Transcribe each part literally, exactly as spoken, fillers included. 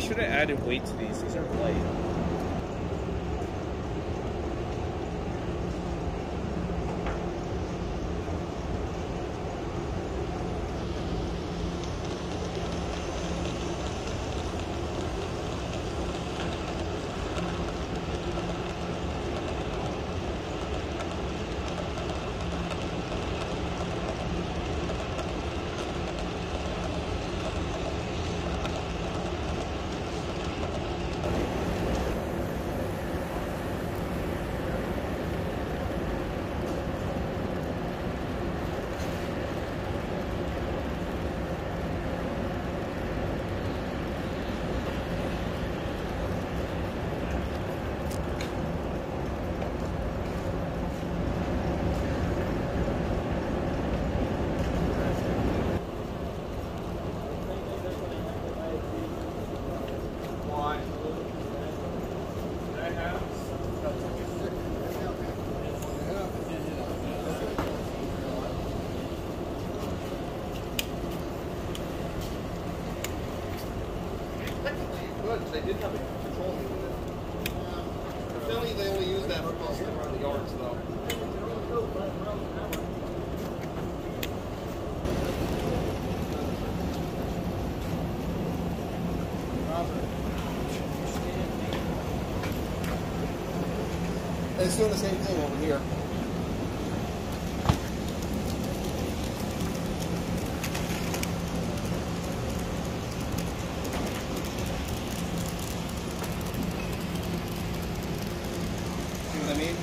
should have added weight to these. These are light. They did have a control unit. Apparently they only use that for posting around the yards though. And it's doing the same thing over here. I mean,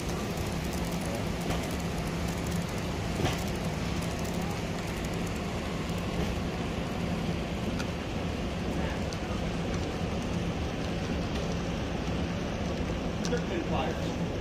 thirteen pliers.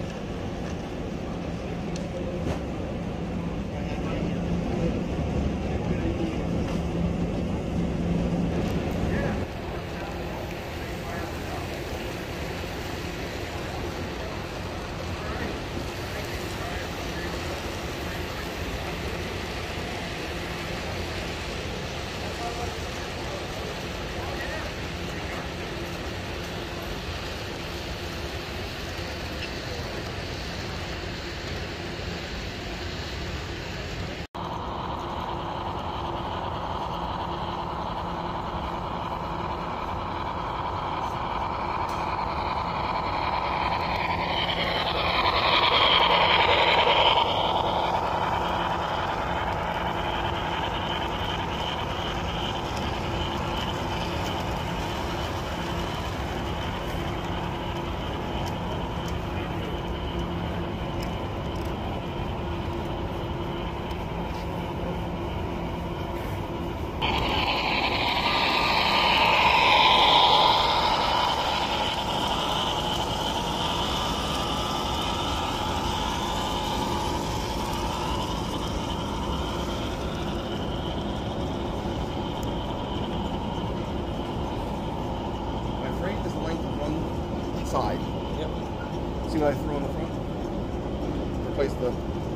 Side. Yep. See what I threw on the front? Replace the.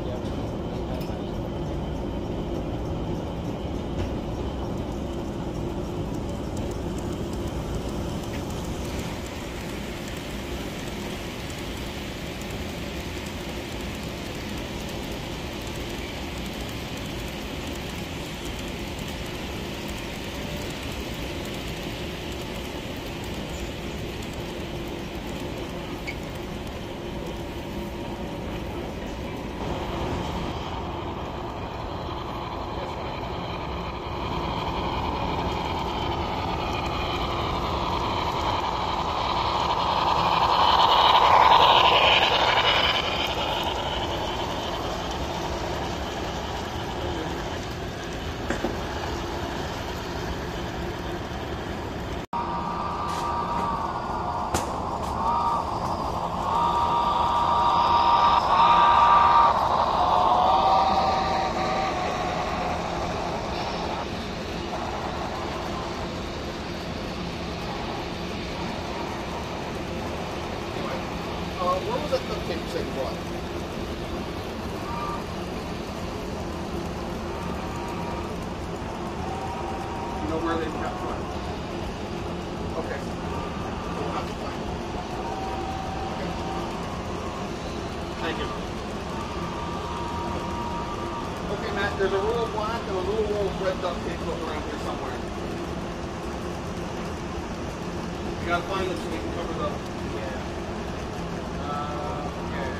Uh, where was that duct tape you said you brought? You know where they kept one? Okay. mat. There's a roll of black and a little roll of red duct tape floating around here somewhere. You gotta find it so we can cover the. Yeah. Uh, okay.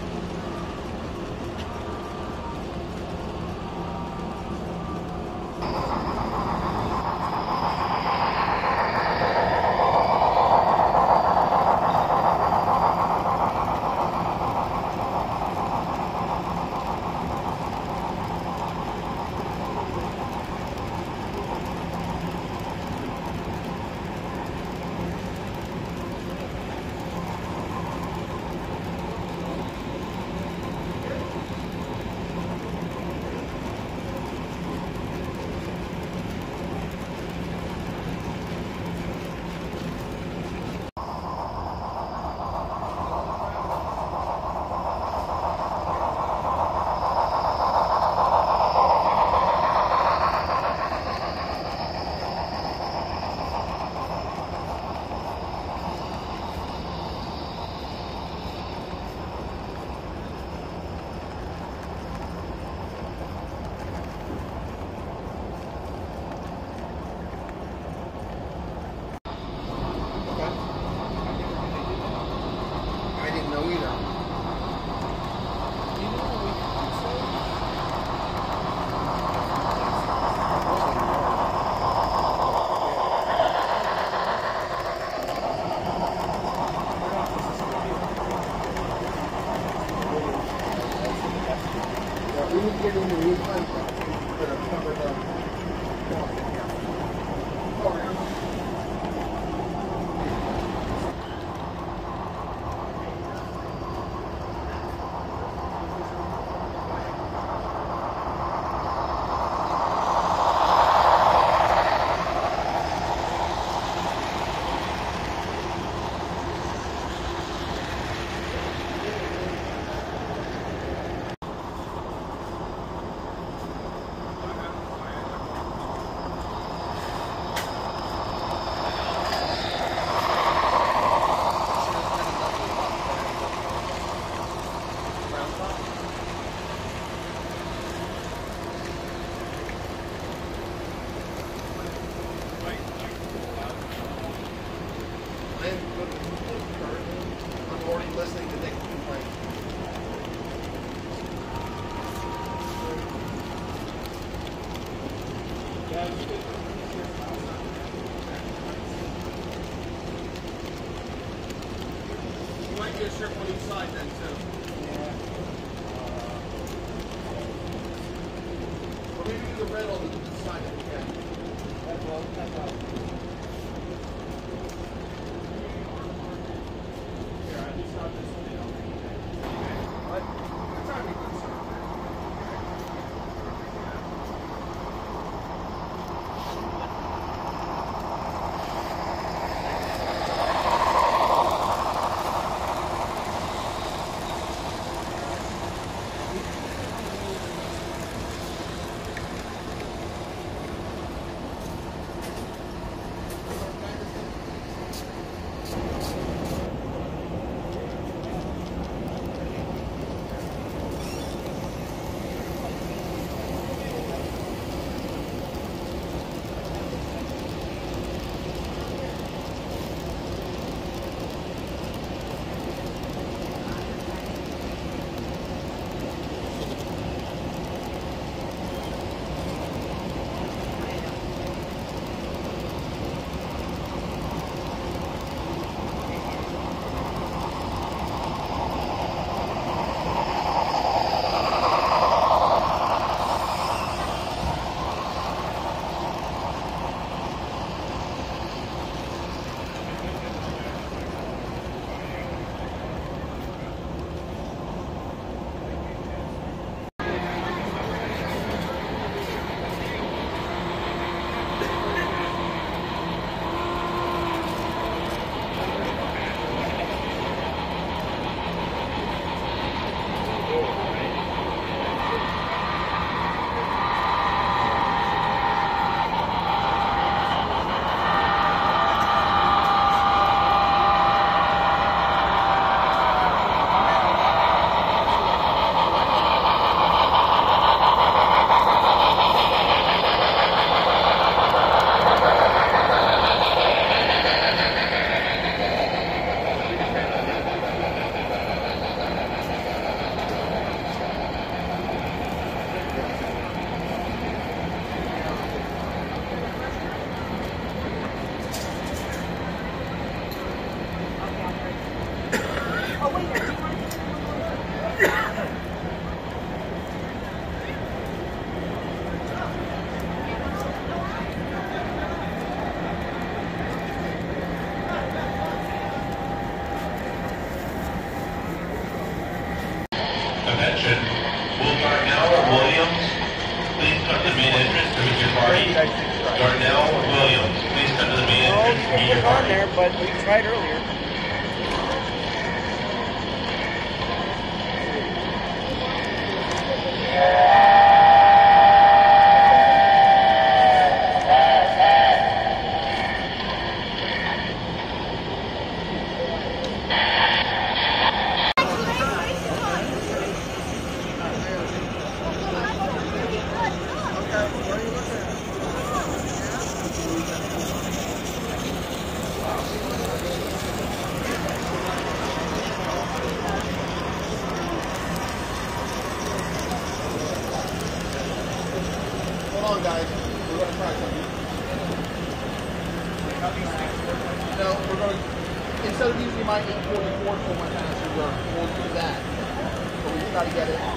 I didn't know either. You know what we could say? Yeah, we need to get into the new pipe that are covered up. I'm already listening to Nick complain. You might get a strip on each side then too. Yeah. Or maybe do the red on the side if you can. That will type out. Here, I just got this video. What? That's not a good sign. Attention. Will Darnell Williams please come to the main entrance to meet your party? Darnell Williams, please come to the main No, entrance to meet you your put it on party. there, but we tried earlier. Hold on, guys. We're going to try something. No, we're going to, instead of using my eight forty-four for my passenger, we'll do that. But we just got to get it.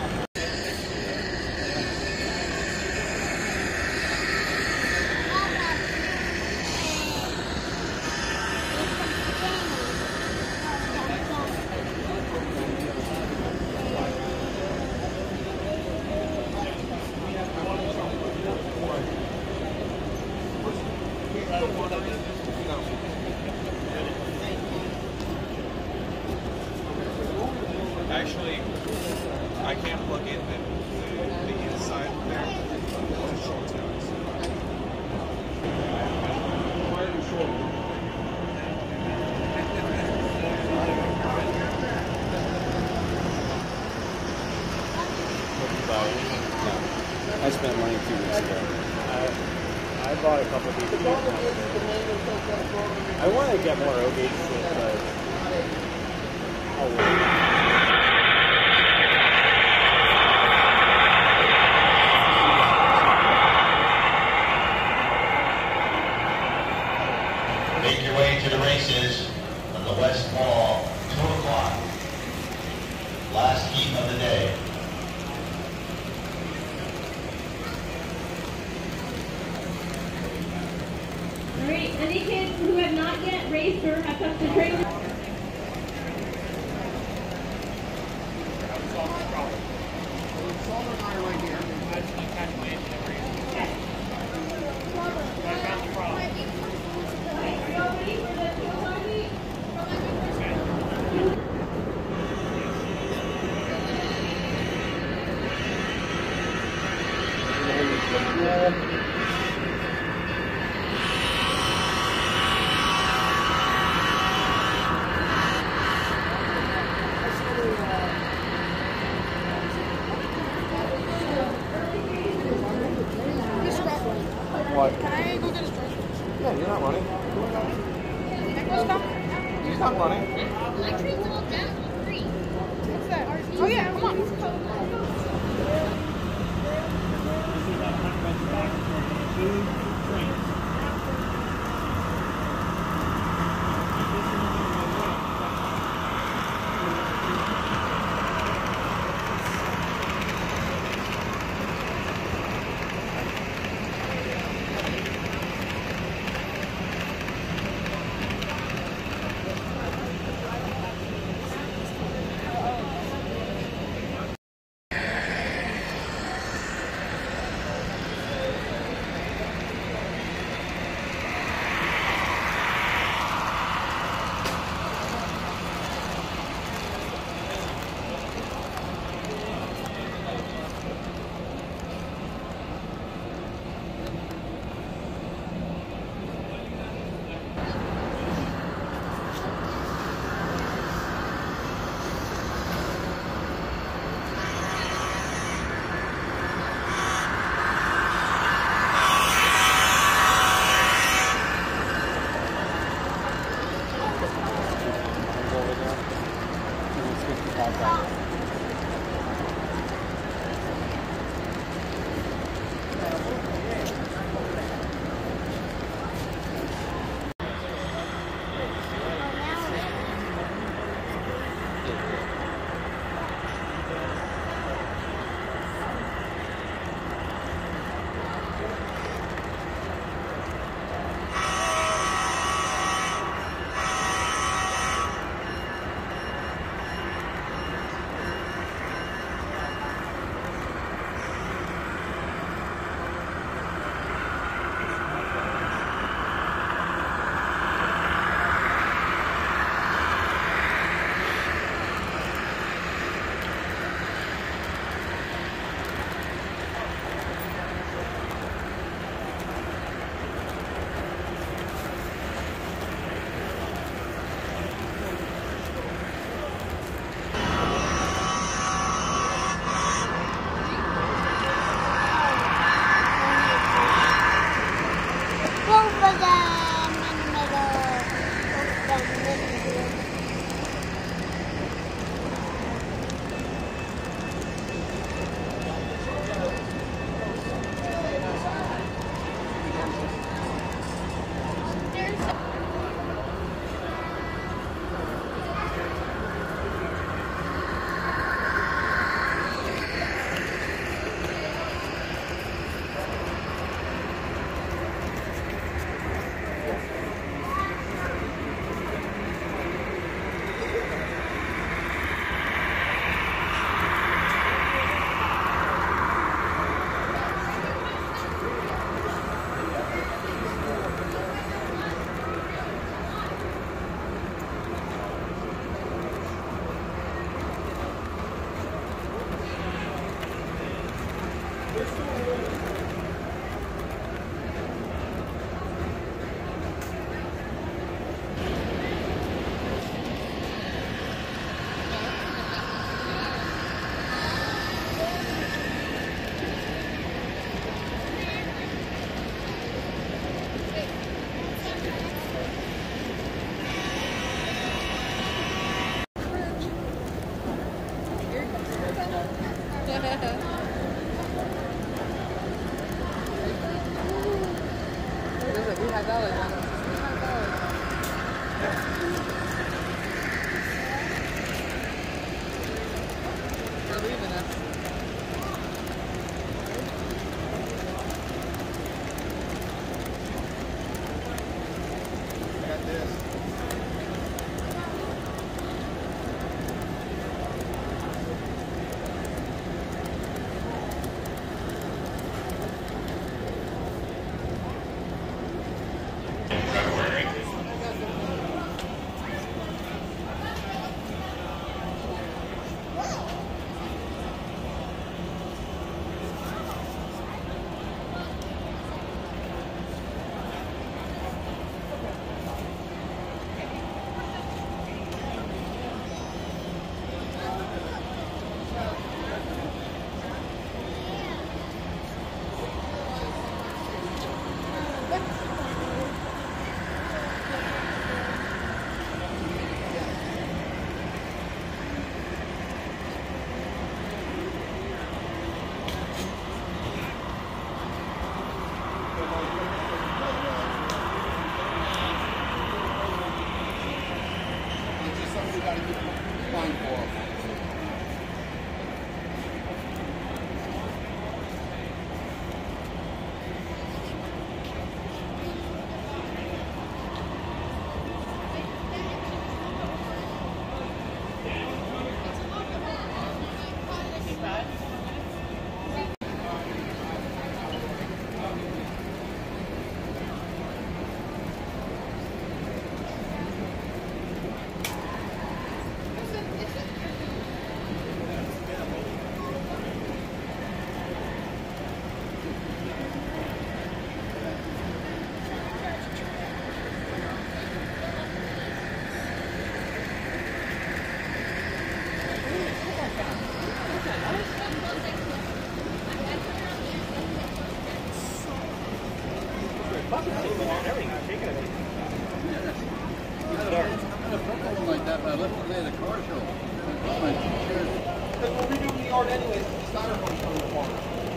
Actually, I can't plug in the, the, the inside there. Just show it to us. I spent money two weeks ago. I, I bought a couple of these. I want to get more O gauge shit, but I'll wait. Make your way to the races on the West Wall, two o'clock. Last heat of the day. All right, any kids who have not yet raced or have touched the trainer? What? Can I go get his groceries? Yeah, you're not running. Nicholas come? He's not running. My treat's all down for free. What's that? Oh yeah, come on. Like that, but I left it there at the car show. Because we're redoing the yard anyways, the styrofoam's coming apart.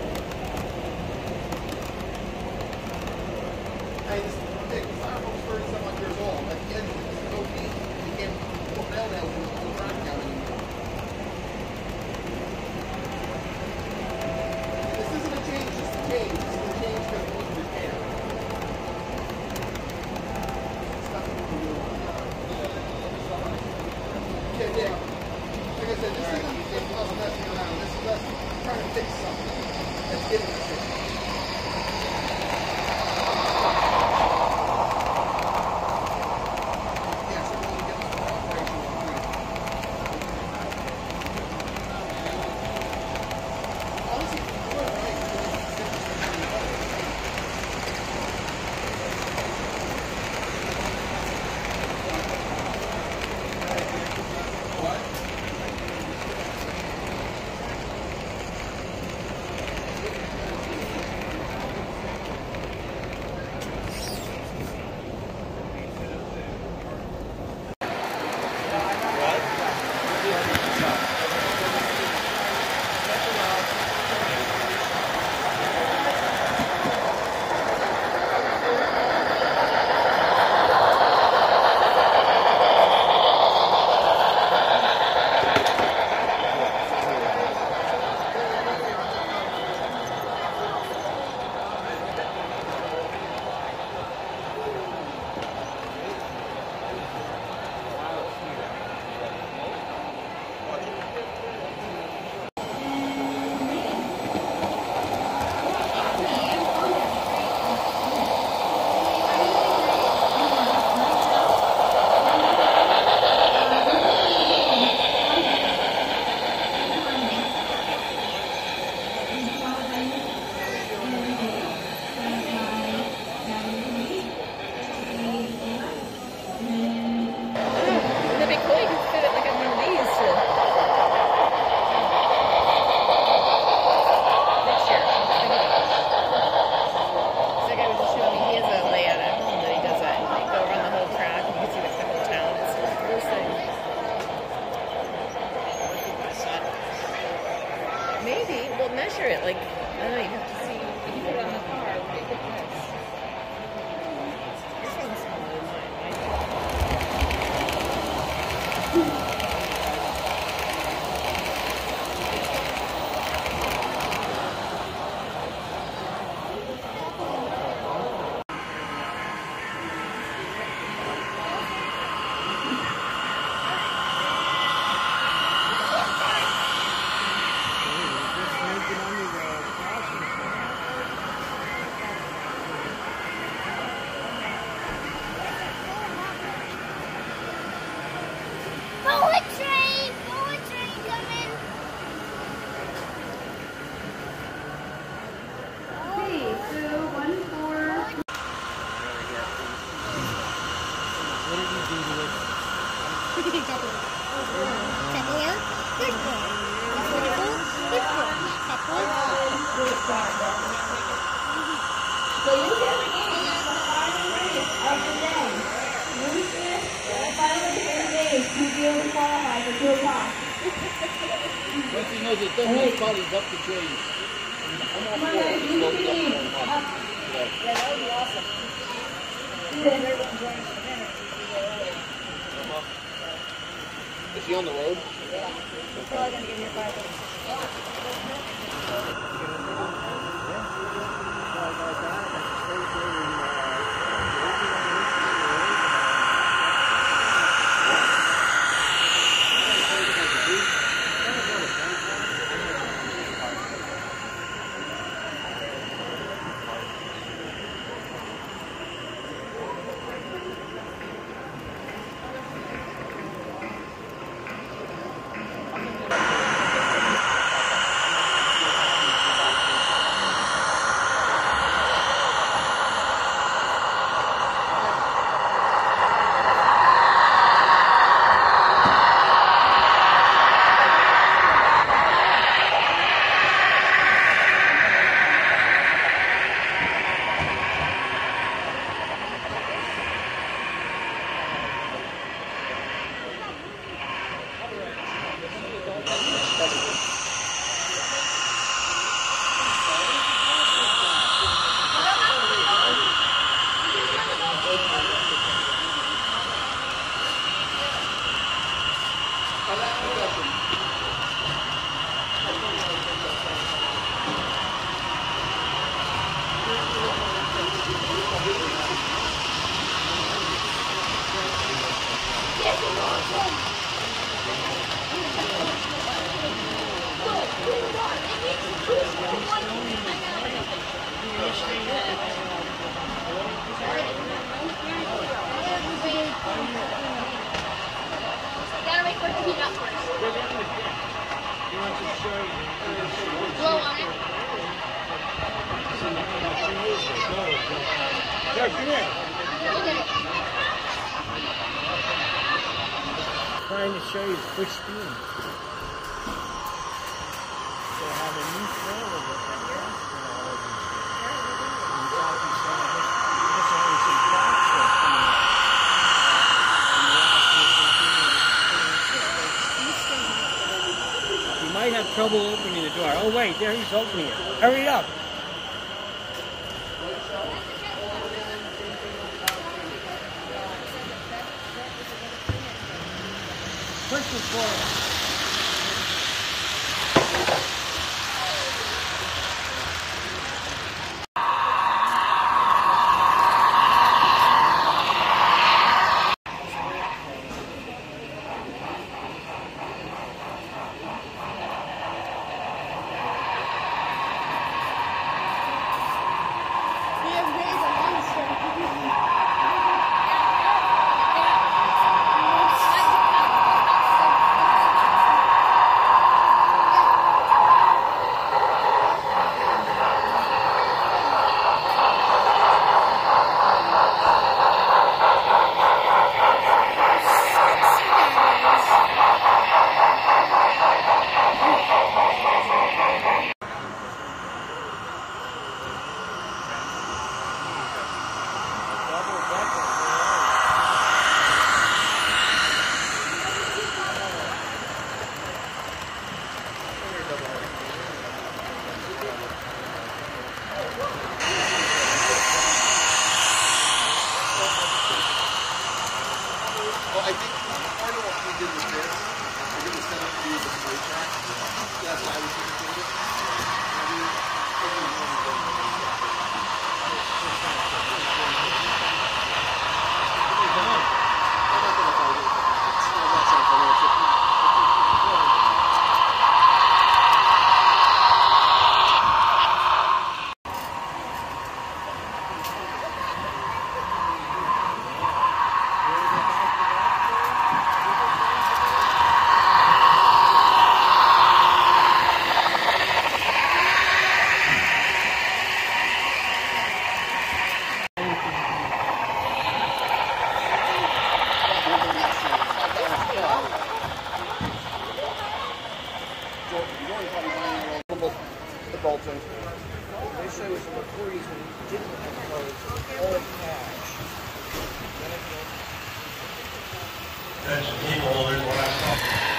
Hey, this, okay, the styrofoam's thirty some odd years old. At the end, this is O P. You can't put nail nails in the whole track down anymore. This isn't a change just to change. This is a change because it needs repair. Stuff we can do. Yeah, yeah. Like I said, this isn't us messing around. This is us trying to fix something that's getting us fixed. Yeah, so we're going to get this operation complete. Honestly, if you do it right, you can get this thing done. What? Maybe. We'll measure it. Like, I don't know, you have to see. If you put it on the car, it'll make a difference. This one's smaller than mine, right? Bullet train! Bullet train coming! Okay, so one four. What did you do to it? Couple here. This one. This one. Couple. So you get the final race of the day. Lucas, the final race, you feel to qualify for two o'clock. Once he knows it doesn't make bodies up the trees. Come on, guys, you can lead. Up. Yeah, that would be awesome. Everyone joins in a minute. Is he on the road? Yeah. We're probably going to give you five minutes. Gotta wait for it to heat up first. Blow on it. Yeah, come here. Look at it. Trying to show you push steam. They have a new flow of it. In fact, it's uh, this always some cracks that are coming up. And the last one is you might have trouble opening the door. Oh wait, there he's opening it. Hurry up! Push the floor. Yeah. Dalton. They said it was in the forties when he didn't have clothes, all cash. Attention table holders, last call.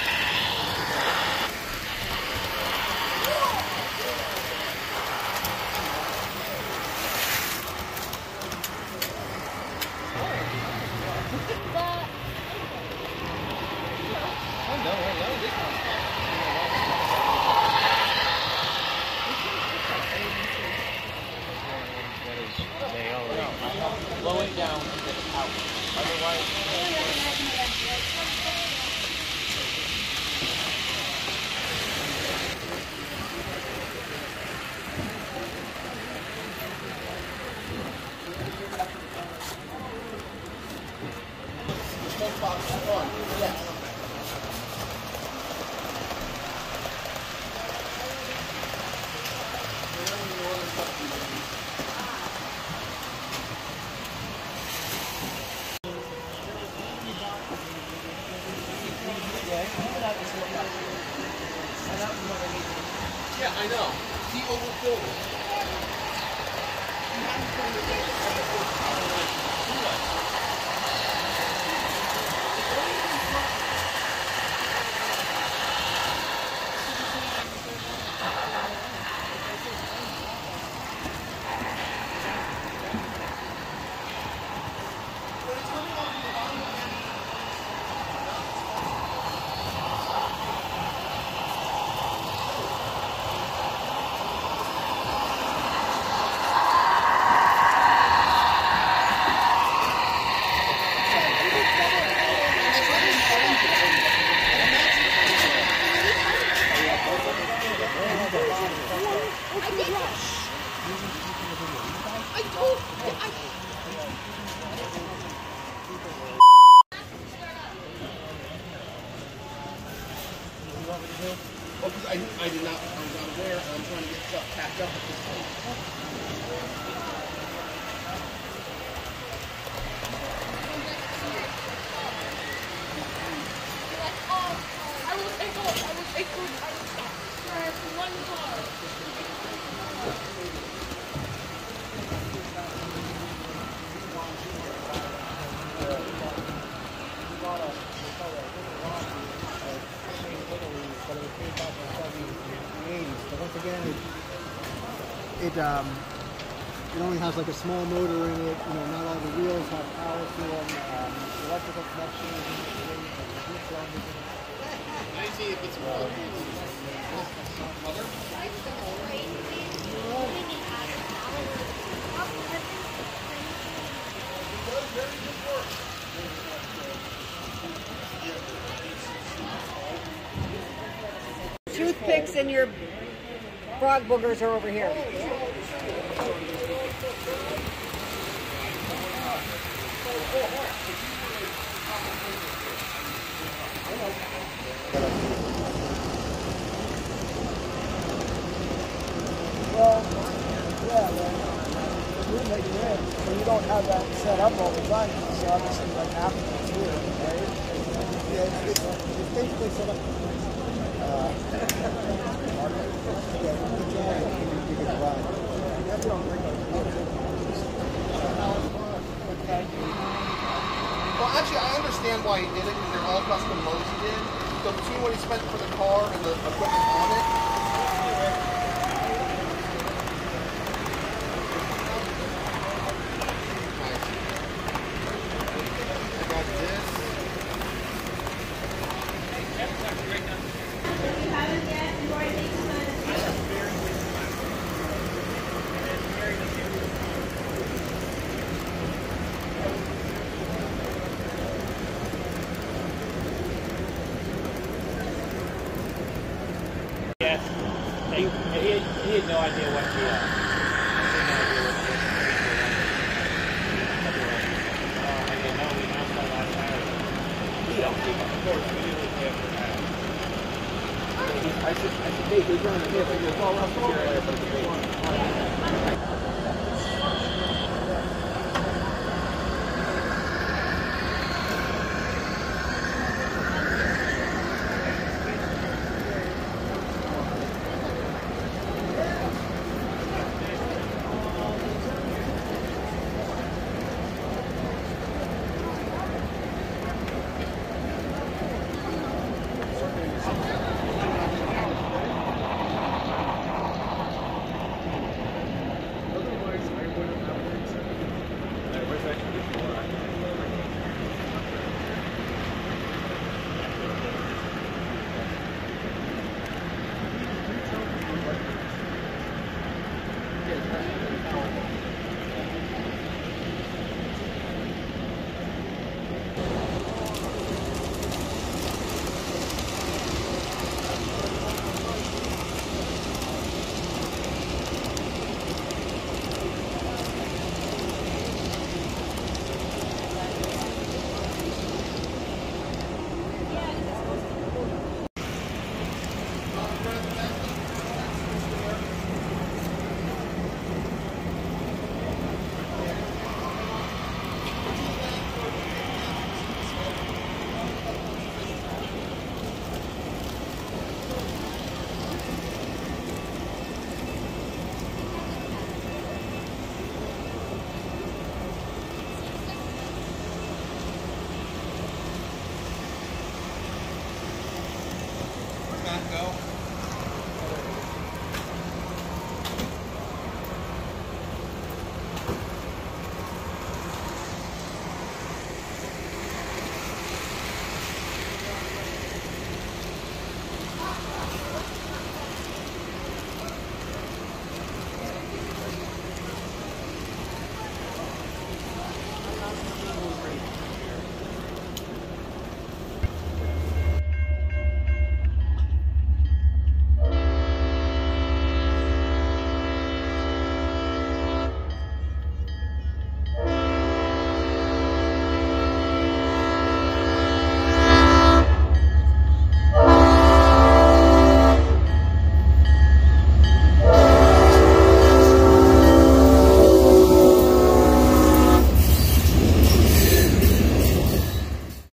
Slow it down and get it out. Otherwise, Yeah, I know. He overfilled it. Well, because I, I did not, I was not aware, and I'm trying to get stuff packed up at this point. I will take off. I will take off. I will stop. I have one car. But once again, it, it um it only has like a small motor in it. You know, not all the wheels have power to them. Um, electrical connection is in it. I see if it's well. Toothpicks and your frog boogers are over here. Well, yeah, man. The room that you're in, so you don't have that set up all the time. So obviously, like happens here, right? Yeah, it's, it's, it's basically set up. Uh, yeah, good job. You can buy. Well, actually, I understand why he did it, because they're all custom modes he did. So between what he spent for the car and the equipment on it, I got this. If you haven't yet, you already need to sign a yes. He, he, he had no idea what the. Uh, I didn't know. We announced that last Saturday. We don't keep up, of course. We usually have for that. I said, I said, hey, we're going to get it. It's all up here.